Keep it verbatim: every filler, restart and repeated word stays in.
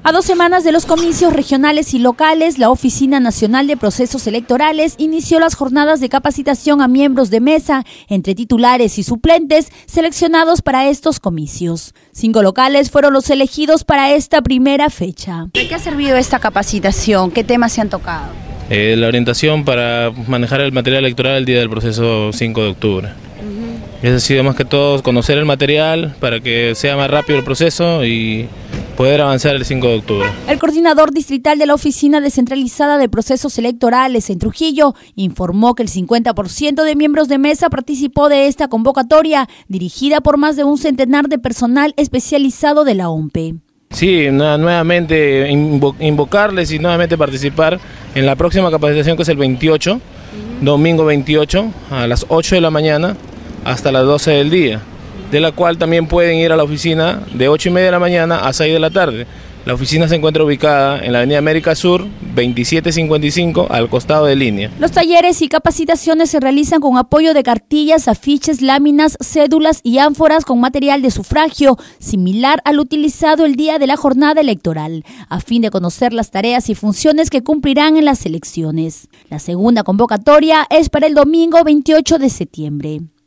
A dos semanas de los comicios regionales y locales, la Oficina Nacional de Procesos Electorales inició las jornadas de capacitación a miembros de mesa, entre titulares y suplentes, seleccionados para estos comicios. Cinco locales fueron los elegidos para esta primera fecha. ¿De qué ha servido esta capacitación? ¿Qué temas se han tocado? Eh, la orientación para manejar el material electoral el día del proceso cinco de octubre. Uh-huh. Es sido más que todo conocer el material para que sea más rápido el proceso y poder avanzar el cinco de octubre. El coordinador distrital de la Oficina Descentralizada de Procesos Electorales en Trujillo informó que el cincuenta por ciento de miembros de mesa participó de esta convocatoria, dirigida por más de un centenar de personal especializado de la O M P E. Sí, nuevamente invocarles y nuevamente participar en la próxima capacitación, que es el veintiocho, uh-huh. domingo veintiocho, a las ocho de la mañana hasta las doce del día, de la cual también pueden ir a la oficina de ocho y media de la mañana a seis de la tarde. La oficina se encuentra ubicada en la avenida América Sur, veintisiete cincuenta y cinco, al costado de Línea. Los talleres y capacitaciones se realizan con apoyo de cartillas, afiches, láminas, cédulas y ánforas con material de sufragio, similar al utilizado el día de la jornada electoral, a fin de conocer las tareas y funciones que cumplirán en las elecciones. La segunda convocatoria es para el domingo veintiocho de septiembre.